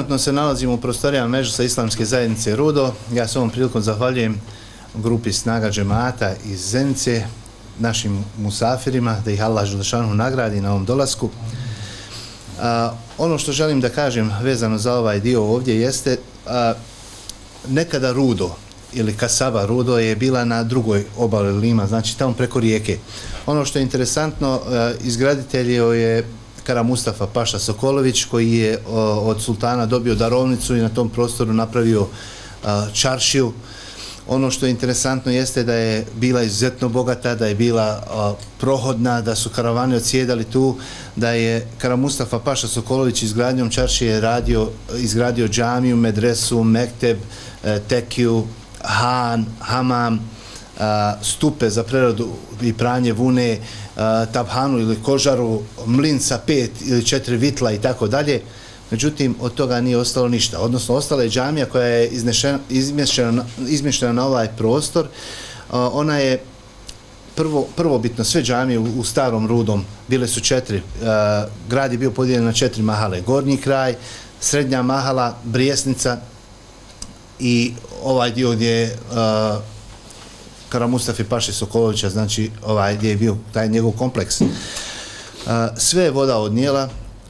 Trenutno se nalazimo u prostorijama Medžlisa Islamske zajednice Rudo. Ja se ovom prilikom zahvaljujem grupi Snaga džemata iz Zenice, našim musafirima, da ih Allah dželešanu nagradi na ovom dolasku. Ono što želim da kažem vezano za ovaj dio ovdje jeste nekada Rudo ili kasaba Rudo je bila na drugoj obali Lima, znači tamo preko rijeke. Ono što je interesantno, izgraditelj je Kara Mustafa Paša Sokolović, koji je od sultana dobio darovnicu i na tom prostoru napravio čaršiju. Ono što je interesantno jeste da je bila izuzetno bogata, da je bila prohodna, da su karavani odsjedali tu, da je Kara Mustafa Paša Sokolović izgradnjom čaršije izgradio džamiju, medresu, mekteb, tekiju, han, hamam, stupe za preradu i pranje vune, tabhanu ili kožaru, mlin sa 5 ili 4 vitla i tako dalje. Međutim, od toga nije ostalo ništa. Odnosno, ostala je džamija koja je izmještena na ovaj prostor. Ona je prvobitno sve džamije u starom Rudom, bile su 4. Grad je bio podijeljen na 4 mahale. Gornji kraj, srednja mahala, Brijesnica i ovaj dio gdje je Kara Mustafa Paše Sokolovića, znači ovaj gdje je bio taj njegov kompleks. Sve je voda odnijela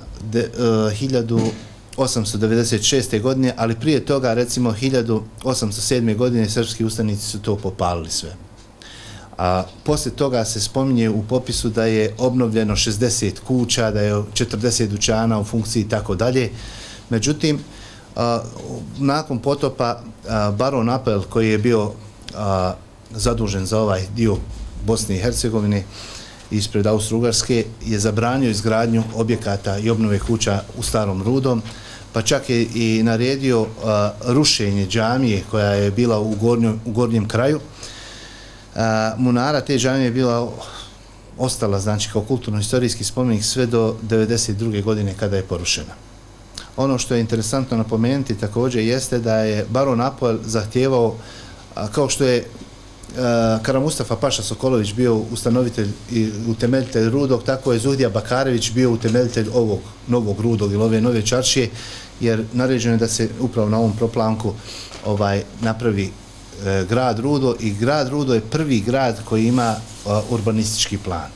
1896. godine, ali prije toga, recimo 1807. godine, srpski ustanici su to popalili sve. Poslije toga se spominje u popisu da je obnovljeno 60 kuća, da je 40 dućana u funkciji i tako dalje. Međutim, nakon potopa baron Apel, koji je bio zadužen za ovaj dio Bosne i Hercegovine ispred Austro-Ugarske, je zabranio izgradnju objekata i obnove kuća u starom Rudom, pa čak je i naredio rušenje džamije koja je bila u gornjem kraju. Munara te džamije je bila ostala, znači, kao kulturno-historijski spomenik sve do 1992. godine kada je porušena. Ono što je interesantno napomenuti također jeste da je baron Apel zahtijevao, kao što je Kara Mustafa Paša Sokolović bio ustanovitelj i utemeljitelj Rudog, tako je Zuhdija Bakarević bio utemeljitelj ovog novog Rudog ili ove nove čaršije, jer naređeno je da se upravo na ovom proplanku napravi grad Rudo, i grad Rudo je prvi grad koji ima urbanistički plan.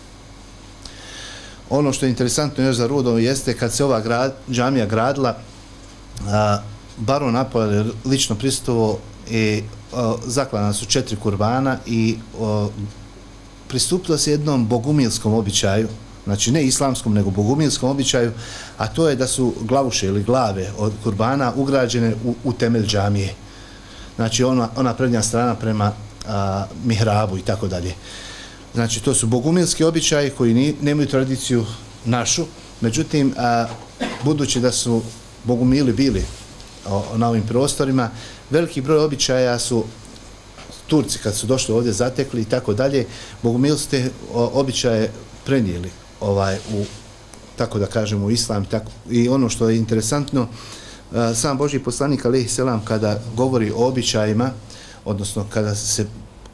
Ono što je interesantno još za Rudo jeste kad se ova džamija gradila, baron Apel je lično prisustvovao i zaklana su 4 kurbana i pristupilo se jednom bogumilskom običaju, znači ne islamskom nego bogumilskom običaju, a to je da su glavuše ili glave od kurbana ugrađene u temelj džamije. Znači ona prednja strana prema mihrabu i tako dalje. Znači to su bogumilski običaji koji nemaju tradiciju našu, međutim, budući da su bogumili bili na ovim prostorima, veliki broj običaja su Turci kad su došli ovdje zatekli i tako dalje, bogumili su te običaje prenijeli tako da kažemo u islam. I ono što je interesantno, sam Božji poslanik alejhi selam kada govori o običajima, odnosno kada se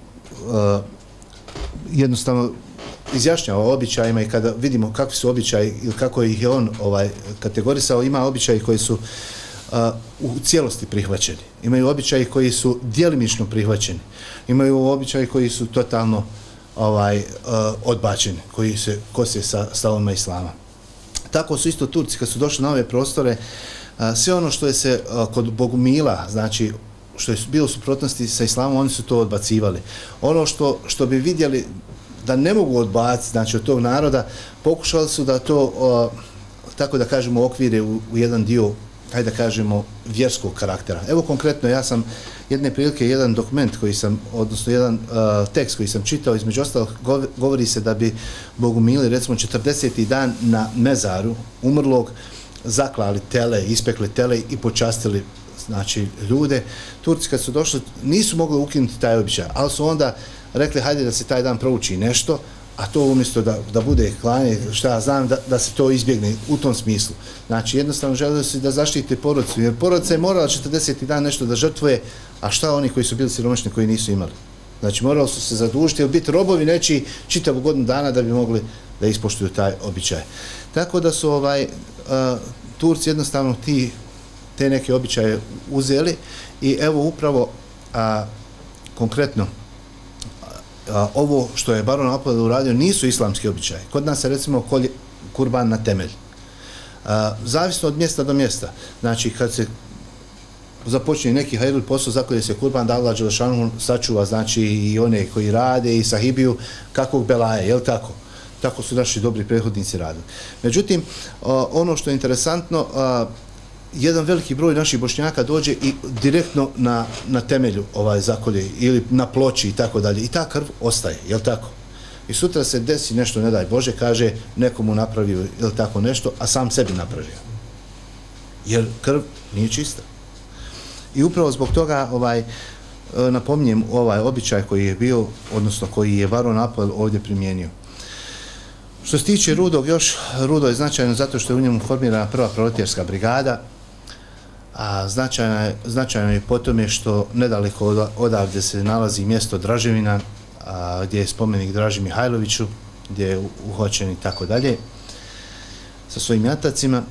jednostavno izjašnjava o običajima i kada vidimo kakvi su običaji ili kako ih je on kategorisao, ima običaji koji su u cijelosti prihvaćeni. Imaju običaji koji su djelimično prihvaćeni. Imaju običaji koji su totalno odbačeni, koji se kose sa stavovima islama. Tako su isto Turci kad su došli na ove prostore, sve ono što je se kod bogumila, znači što je bilo u suprotnosti sa islamom, oni su to odbacivali. Ono što bi vidjeli da ne mogu odbaciti, znači od tog naroda, pokušali su da to, tako da kažemo, okvire u jedan dio, hajde da kažemo, vjerskog karaktera. Evo konkretno, ja sam jedne prilike jedan dokument koji sam, odnosno jedan tekst koji sam čitao, između ostalog govori se da bi bogumili, recimo 40. dan na mezaru umrlog, zaklali tele, ispekli tele i počastili, znači, ljude. Turci kad su došli nisu mogli ukinuti taj običaj, ali su onda rekli hajde da se taj dan prouči nešto, a to umjesto da bude klanje, šta ja znam, da se to izbjegne u tom smislu. Znači, jednostavno želeli su da zaštite porodicu, jer porodica je morala 40. dan nešto da žrtvuje, a šta oni koji su bili siromašni, koji nisu imali? Znači, morali su se zadužiti, ili biti robovi nečiji čitavu godinu dana da bi mogli da ispoštuju taj običaj. Tako da su Turci jednostavno ti te neke običaje uzeli i evo upravo konkretno ovo što je baron Apel uradio nisu islamski običaji. Kod nas se recimo kolje kurban na temelj. Zavisno od mjesta do mjesta. Znači kad se započne neki hajrul posao, zakolje se kurban, da Allah dželešanu sačuva, znači i one koji rade i sahibiju kakvog belaje, jel tako? Tako su naši dobri prethodnici radili. Međutim, ono što je interesantno, jedan veliki broj naših Bošnjaka dođe i direktno na temelju zakolje ili na ploči i tako dalje. I ta krv ostaje, jel tako? I sutra se desi nešto, ne daj Bože, kaže nekomu napravio ili tako nešto, a sam sebi napravio. Jer krv nije čista. I upravo zbog toga napominjem ovaj običaj koji je bio, odnosno koji je baron Apel ovdje primijenio. Što se tiče Rudog, Rudo je značajno zato što je u njemu formirana prva proletarska brigada, a značajno je po tome što nedaleko odavde se nalazi mjesto Draževina, gdje je spomenik Draži Mihajloviću, gdje je uhoćen i tako dalje, sa svojim jatacima.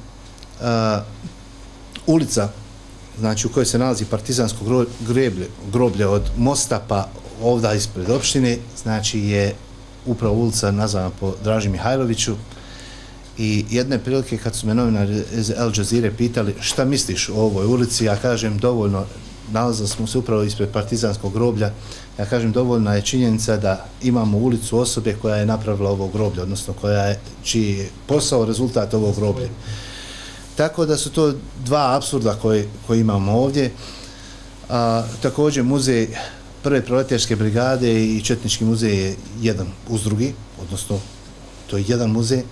Ulica, znači u kojoj se nalazi partizansko groblje od mosta pa ovdje ispred opštine, znači je upravo ulica nazvana po Draži Mihajloviću. I jedne prilike kad su me novinari iz Al Jazeere pitali šta misliš o ovoj ulici, ja kažem dovoljno, nalazili smo se upravo ispred partizanskog groblja, ja kažem dovoljna je činjenica da imamo ulicu osobe koja je napravila ovo groblje, odnosno čiji je posao rezultat ovog groblja. Tako da su to dva apsurda koje imamo ovdje. Također muzej prve proletarske brigade i četnički muzej je jedan uz drugi, odnosno to je jedan muzej.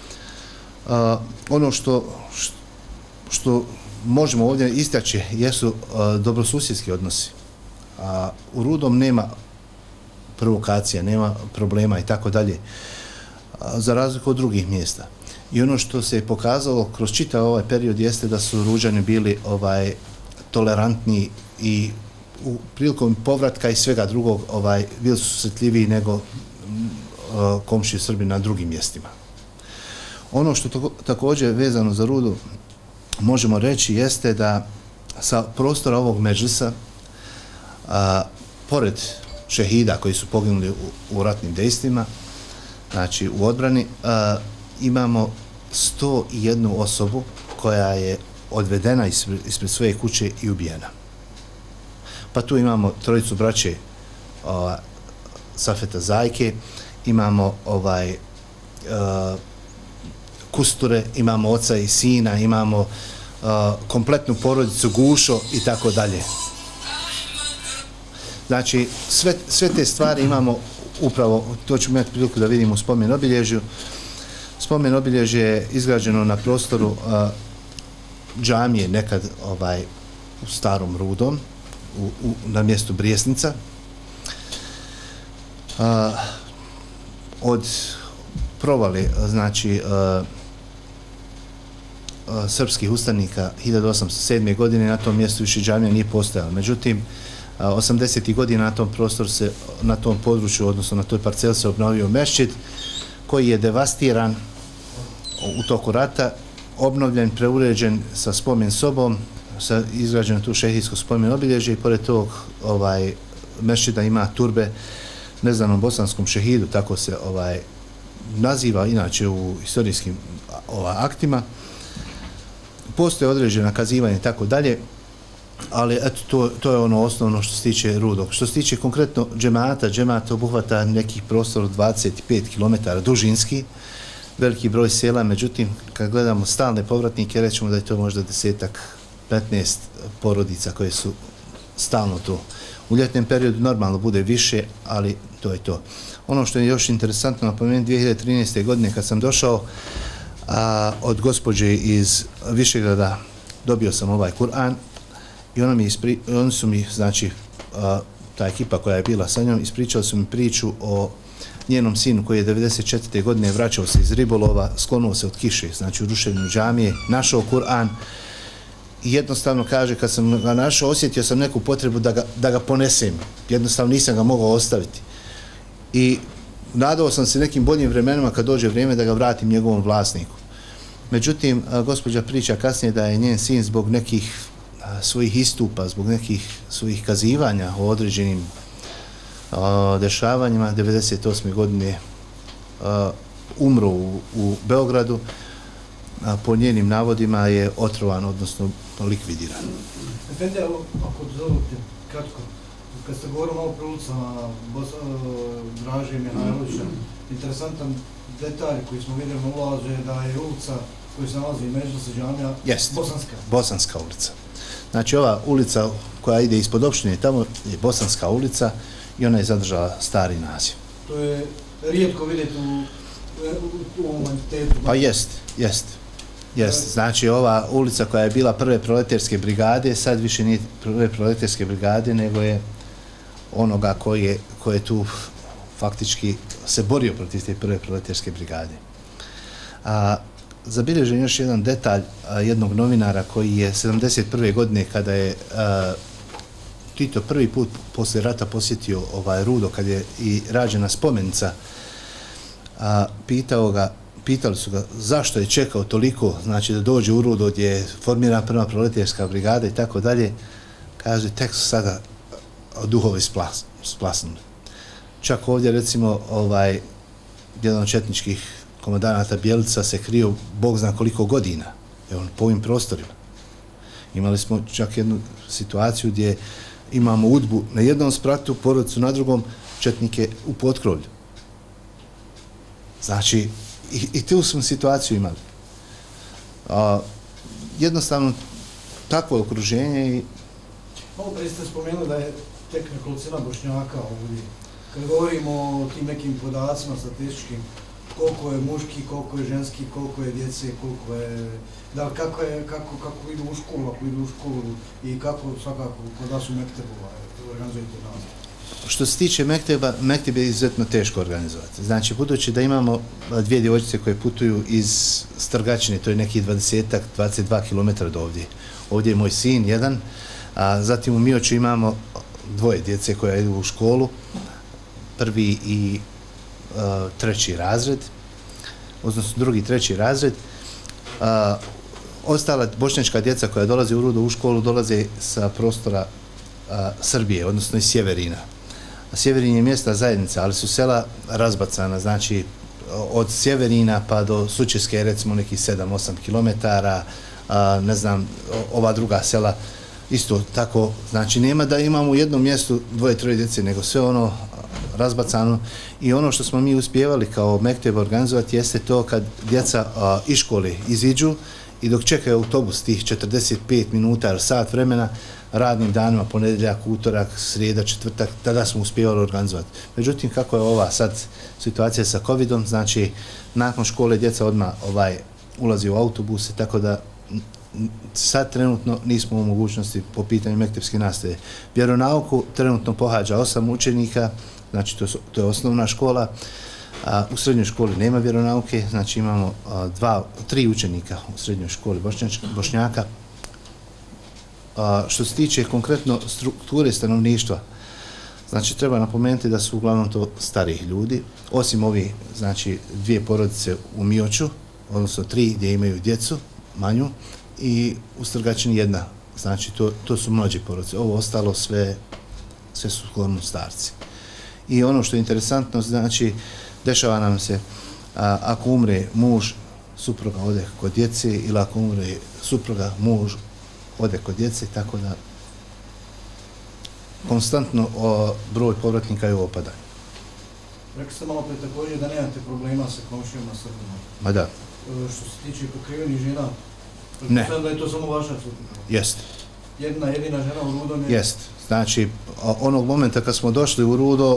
Ono što možemo ovdje istaći jesu dobrosusjedski odnosi. U Rudom nema provokacija, nema problema i tako dalje, za razliku od drugih mjesta. I ono što se je pokazalo kroz čitav ovaj period jeste da su Ruđani bili tolerantni i prilikom povratka i svega drugog bili su susretljiviji nego komšije Srbi na drugim mjestima. Ono što također vezano za Rudu možemo reći jeste da sa prostora ovog medžlisa, pored šehida koji su poginuli u ratnim dejstvima, znači u odbrani, imamo 101 osobu koja je odvedena ispred svoje kuće i ubijena. Pa tu imamo trojicu braće Safeta Zajke, imamo Kusture, imamo oca i sina, imamo kompletnu porodicu Gušo i tako dalje. Znači, sve te stvari imamo upravo, to ćemo imati priliku da vidimo u spomen obilježju. Spomen obilježje je izgrađeno na prostoru džamije nekad u Starom Rudom, na mjestu Brijesnica. Od provale, znači, srpskih ustanika 1807. godine na tom mjestu više džamija nije postojala. Međutim, 80. godina na tom prostoru na tom području, odnosno na toj parceli se obnovio mešćid koji je devastiran u toku rata, obnovljen, preuređen sa spomen sobom, izgrađeno tu šehidsko spomen obilježje i pored tog mešćida ima turbe neznanom bosanskom šehidu, tako se naziva inače u istorijskim aktima. Postoje određena kazivanja i tako dalje, ali eto, to je ono osnovno što se tiče Rudog. Što se tiče konkretno džemat obuhvata nekih prostora 25 km dužinski, veliki broj sela, međutim, kad gledamo stalne povratnike, rećemo da je to možda 10-15 porodica koje su stalno tu. U ljetnom periodu normalno bude više, ali to je to. Ono što je još interesantno napomenuti, 2013. godine kad sam došao od gospođe iz Višegrada, dobio sam ovaj Kur'an i oni su mi, znači, ta ekipa koja je bila sa njom, ispričali su mi priču o njenom sinu koji je 94. godine vraćao se iz ribolova, sklonuo se od kiše, znači u ruševinu džamije, našao Kur'an i jednostavno kaže, kad sam ga našao, osjetio sam neku potrebu da ga ponesem. Jednostavno nisam ga mogao ostaviti. I nadao sam se nekim boljim vremenima kad dođe vrijeme da ga vratim njegovom vlasniku. Međutim, gospođa priča kasnije da je njen sin zbog nekih svojih istupa, zbog nekih svojih kazivanja o određenim dešavanjima, 1998. godine umro u Beogradu, po njenim navodima je otrovan, odnosno likvidiran. Efendi, ako dozvolite, kratko, kad ste govorili malo pre ulicama Draže Mihajlovića, interesantan detalj koji smo vidjeli na ulazu je da je ulica koja se nalazi Međlisa džamija Bosanska. Bosanska ulica. Znači ova ulica koja ide ispod opštine, tamo je Bosanska ulica i ona je zadržala stari naziv. To je rijetko vidjeti u ovom entitetu. Pa jest. Znači ova ulica koja je bila prve proletarske brigade, sad više nije prve proletarske brigade, nego je onoga koji je tu faktički se borio protiv te prve proletarske brigade. Zabilježen još jedan detalj jednog novinara koji je 1971. godine, kada je Tito prvi put posle rata posjetio Rudo, kad je i rađena spomenica, pitali su ga zašto je čekao toliko, znači da dođe u Rudo gdje je formirana prva proletarska brigada i tako dalje. Kaže, tek su sada duhovi splasnuli. Čak ovdje recimo jedan od četničkih komandanata Bjelica se krio Bog zna koliko godina, po ovim prostorima. Imali smo čak jednu situaciju gdje imamo udbu na jednom spratu, porodicu na drugom, četnike u potkrovlju. Znači, i tu smo situaciju imali. Jednostavno, takvo je okruženje i... Malo prije ste spomenuli da je tek nekolicina Bošnjaka ovdje. Kad govorimo o tim nekim podacima statističkim, koliko je muški, koliko je ženski, koliko je djece, koliko je... Da, kako idu u školu, ako idu u školu i kako svakako kod vas u Mektebu organizujete nastavu? Što se tiče Mekteba, Mekteb je izuzetno teško organizovati. Znači, budući da imamo dvije djevojčice koje putuju iz Strgačine, to je nekih 22 km do ovdje. Ovdje je moj sin, jedan, a zatim u Mioću imamo dvoje djece koja idu u školu, prvi i treći razred, odnosno drugi i treći razred. Ostala bošnjačka djeca koja dolaze u Rudo u školu dolaze sa prostora Srbije, odnosno iz Sjeverina. Sjeverin je mjesta zajednica, ali su sela razbacana, znači od Sjeverina pa do Sučeske, recimo nekih 7-8 km, ne znam, ova druga sela isto tako, znači nema da imamo u jednom mjestu dvoje, troje djece, nego sve ono razbacano. I ono što smo mi uspjevali kao Mekteb organizovati jeste to kad djeca iz škole iziđu i dok čekaju autobus tih 45 minuta ili sat vremena, radnim danima, ponedjeljak, utorak, srijeda, četvrtak, tada smo uspjevali organizovati. Međutim, kako je ova sad situacija sa COVID-om, znači nakon škole djeca odmah ulazi u autobuse, tako da sad trenutno nismo u mogućnosti po pitanju mektepske nastave. Vjeronauku trenutno pohađa 8 učenika, znači to je osnovna škola. U srednjoj školi nema vjeronauke, znači imamo 3 učenika u srednjoj školi Bošnjaka. Što se tiče konkretno strukture stanovništva, znači treba napomenuti da su uglavnom to starih ljudi, osim ovi, znači, dvije porodice u Mioću, odnosno 3 gdje imaju djecu, manju, i u Strgačini jedna, znači to su mlađe porodice, ovo ostalo sve su uglavnom starci. I ono što je interesantno, znači, dešava nam se, ako umre muž, supruga ode kod djece, ili ako umre supruga, muž ode kod djece, tako da konstantno broj povratnika je u opadanju. Rekli ste malo pre također da nemate problema sa komšijama Srbima. Ma da. Što se tiče pokrivenih žena, ne. Da je to samo vaša supruga? Jest. Jedina žena u Rudo je... Jest. Znači, onog momenta kad smo došli u Rudo,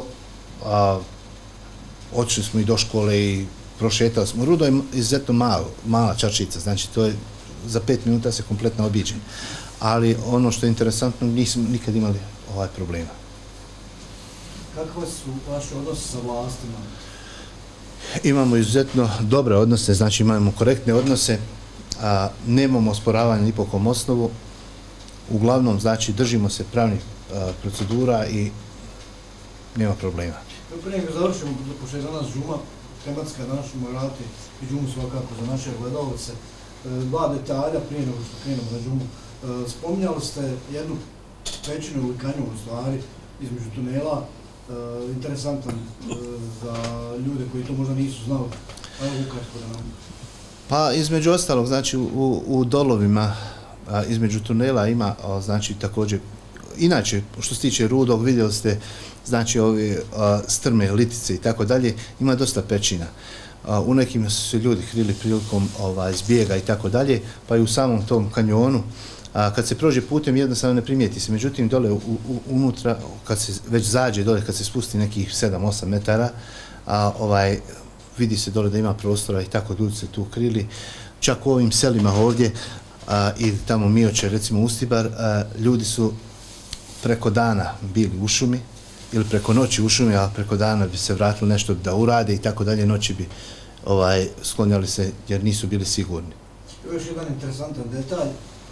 otišli smo i do škole i prošetali smo. Rudo je izuzetno mala čaršica, znači to je za 5 minuta se kompletno obiđe. Ali ono što je interesantno, nismo nikad imali problema. Kakve su vaše odnose sa vlastima? Imamo izuzetno dobre odnose, znači imamo korektne odnose, nemamo osporavanja ni po kom osnovu. Uglavnom, znači, držimo se pravnih procedura i nema problema. Prije nego završimo, pošto je za nas džuma, tematska danas ćemo raditi i džumu svakako za naše gledalce. Dva detalja prije nego što krenemo na džumu. Spominjali ste jednu pećinu ili kanjon u stvari između tunela, interesantan za ljude koji to možda nisu znali. Evo ukratko da nam... Pa između ostalog, znači u dolovima između tunela ima, znači također, inače što se tiče Rudog, vidjeli ste, znači ove strme, litice i tako dalje, ima dosta pećina. U nekim su se ljudi krili prilikom zbjega i tako dalje, pa i u samom tom kanjonu. Kad se prođe putem jednostavno ne primijeti se, međutim dole unutra, kad se već zađe dole, kad se spusti nekih 7-8 metara, vidi se dole da ima prostora i tako ljudi se tu krili. Čak u ovim selima ovdje i tamo Mioče, recimo Ustibar, ljudi su preko dana bili u šumi ili preko noći u šumi, a preko dana bi se vratili nešto da urade i tako dalje, noći bi sklonjali se jer nisu bili sigurni. Još jedan interesantan detalj,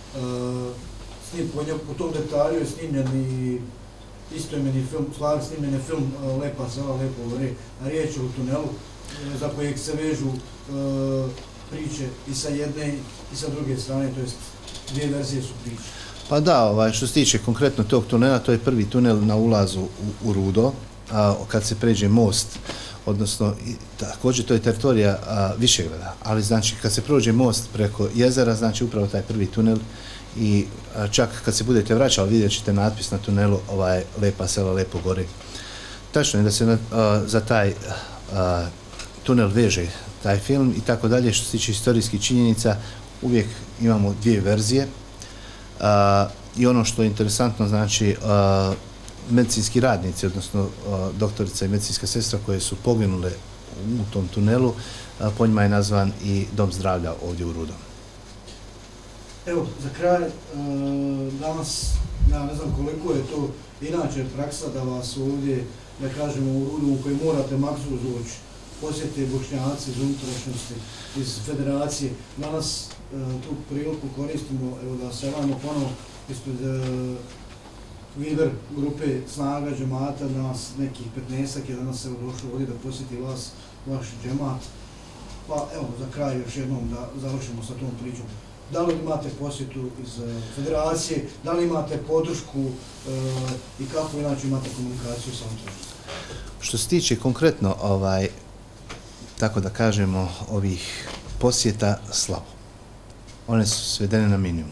po tom detalju je snimljen i istoimeni film, snimljen je film Lepa sela, Lepo gore, riječ o tunelu, za kojeg se vežu priče i sa jedne i sa druge strane, to jest dvije verzije su priče. Pa da, što se tiče konkretno tog tunela, to je prvi tunel na ulazu u Rudo, kad se pređe most, odnosno također to je teritorija Višegrada, ali znači kad se prođe most preko jezera, znači upravo taj prvi tunel i čak kad se budete vraćali vidjet ćete natpis na tunelu Lepa sela, Lepo gore. Tačno je da se za taj tunel veže taj film i tako dalje. Što se tiče historijskih činjenica, uvijek imamo dvije verzije i ono što je interesantno, znači medicinski radnici, odnosno doktorica i medicinska sestra koje su poginule u tom tunelu, po njima je nazvan i Dom zdravlja ovdje u Rudom. Evo, za kraj, danas, ja ne znam koliko je to inače praksa da vas ovdje, da kažemo u Rudu u kojoj morate maksimum doći, posjete Bošnjaci iz unutrašnjosti, iz federacije. Danas tu priliku koristimo, evo da se javamo ponovo ispred Viber grupe Snaga džemata, danas nekih 15-ak je danas evo došlo ovdje da posjeti vas, vaš džemat. Pa evo, za kraj još jednom da završimo sa tom pričom. Da li imate posjetu iz federacije, da li imate podršku i kako inače imate komunikaciju sa unutrašnjosti? Što se tiče konkretno, tako da kažemo, ovih posjeta slabo. One su svedene na minimum.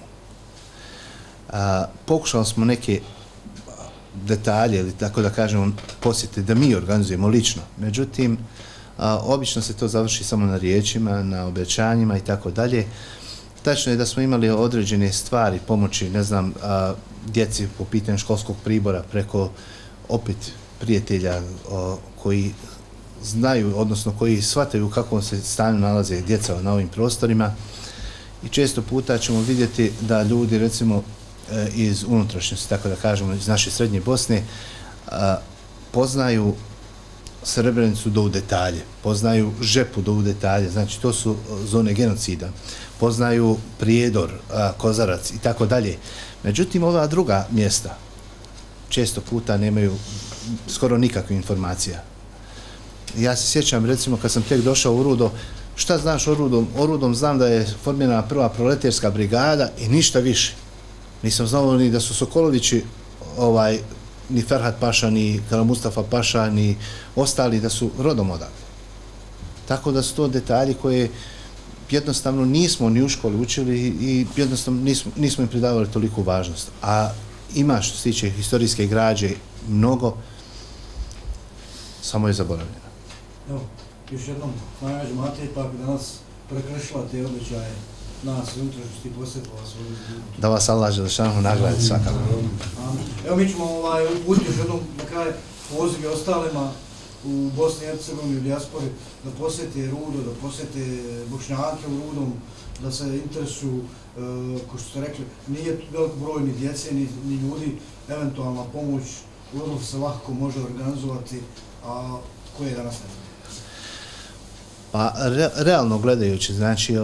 Pokušali smo neke detalje ili tako da kažemo posjete da mi organizujemo lično. Međutim, obično se to završi samo na riječima, na obećanjima i tako dalje. Tačno je da smo imali određene stvari, pomoći, ne znam, djeci po pitanju školskog pribora preko opet prijatelja koji znaju, odnosno koji shvataju u kakvom se stanju nalaze djeca na ovim prostorima i često puta ćemo vidjeti da ljudi, recimo, iz unutrašnjosti, tako da kažemo, iz naše srednje Bosne, poznaju Srebrenicu do u detalje, poznaju Žepu do u detalje, znači to su zone genocida, poznaju Prijedor, Kozarac i tako dalje. Međutim, ova druga mjesta često puta nemaju skoro nikakve informacija. Ja se sjećam, recimo, kad sam tek došao u Rudo, šta znaš o Rudom? O Rudom znam da je formirana prva proletarska brigada i ništa više. Nisam znao ni da su Sokolovići, ni Ferhat Paša, ni Kara Mustafa Paša, ni ostali da su rodom odavde. Tako da su to detalji koje jednostavno nismo ni u školi učili i jednostavno nismo im pridavali toliku važnost. A ima, što se tiče historijske građe, mnogo, samo je zaboravljeno. Evo, još jednom, Snaga džemata ipak danas prekršila te običaje nas u unutrašnjosti i posjetila vas ovdje. Da vas Allah želešanu nagradi svakako. Evo, mi ćemo uputiti još jednom na kraj poziv i ostalima u Bosni i Hercegovini, u dijaspori, da posjete Rudo, da posjete Bošnjake u Rudom, da se interesuju, kao što ste rekli, nije velik broj ni djece, ni ljudi, eventualna pomoć, vrlo se lahko može organizovati, a koje je danas ne znam? Pa, realno gledajući, znači,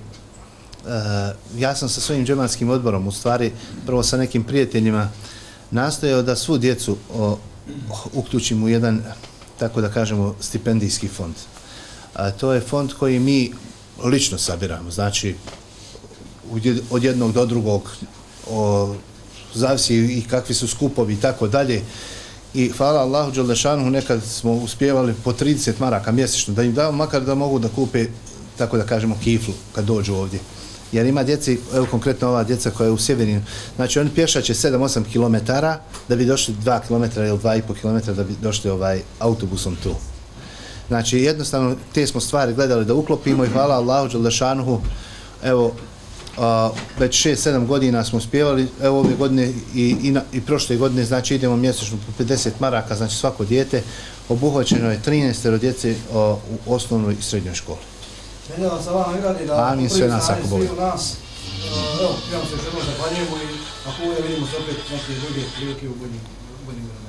ja sam sa svojim džematskim odborom, u stvari, prvo sa nekim prijateljima, nastojao da svu djecu uključim u jedan, tako da kažemo, stipendijski fond. To je fond koji mi lično sabiramo, znači, od jednog do drugog zavisi i kakvi su skupovi i tako dalje. I hvala Allahu Đelešanuhu, nekad smo uspijevali po 30 maraka mjesečno, da im damo makar da mogu da kupe, tako da kažemo, kiflu kad dođu ovdje. Jer ima djeci, evo konkretno ova djeca koja je u Sjeverinu, znači oni pješaće 7-8 km da bi došli 2 km ili 2,5 km da bi došli autobusom tu. Znači jednostavno te smo stvari gledali da uklopimo i hvala Allahu Đelešanuhu, evo već 6-7 godina smo uspjevali, evo ove godine i prošle godine, znači idemo mjesečno po 50 maraka, znači svako dijete, obuhvaćeno je 13 djece u osnovnoj i srednjoj školi. Ne da vam sa vama nagradi da amin, sve nas ako Bog. Evo, ja vam se još jednom zahvaljujemo i ako bude vidimo se opet neke druge prilike u boljim vremenima.